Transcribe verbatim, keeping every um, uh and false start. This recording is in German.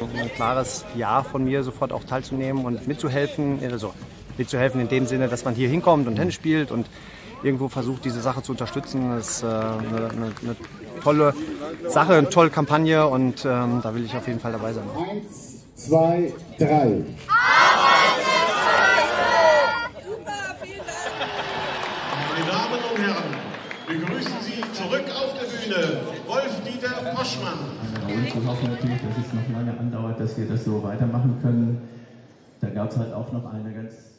Ein klares Ja von mir, sofort auch teilzunehmen und mitzuhelfen. Also mitzuhelfen in dem Sinne, dass man hier hinkommt und Tennis spielt und irgendwo versucht, diese Sache zu unterstützen. Das ist äh, eine, eine, eine tolle Sache, eine tolle Kampagne und ähm, da will ich auf jeden Fall dabei sein. Eins, zwei, drei. Meine Damen und Herren, begrüßen Sie zurück auf der Bühne Wolf-Dieter Poschmann. Ich hoffe natürlich, dass es noch lange andauert, dass wir das so weitermachen können. Da gab es halt auch noch eine ganz